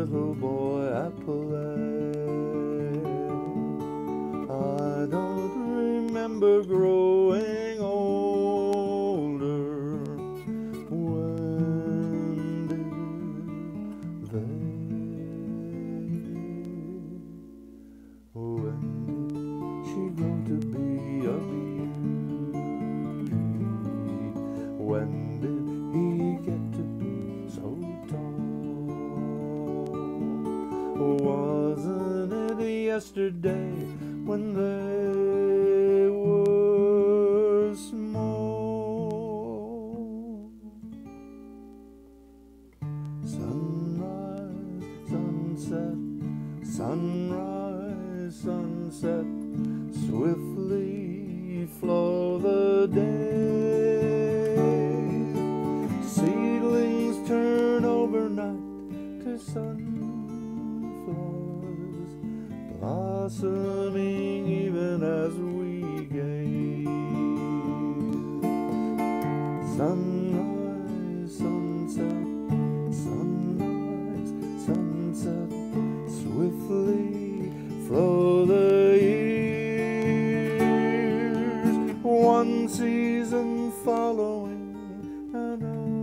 little boy at play. I don't remember growing older. When did they? When did she grow to be a beauty? When did he get to be so tall? Wasn't it yesterday when they were small? Sunrise, sunset, sunrise, sunset, swiftly flow the days. Seedlings turn overnight to sunflowers, blossoming even as we gaze. Sunrise, sunset, sunrise, sunset, swiftly flow the years, one season following another.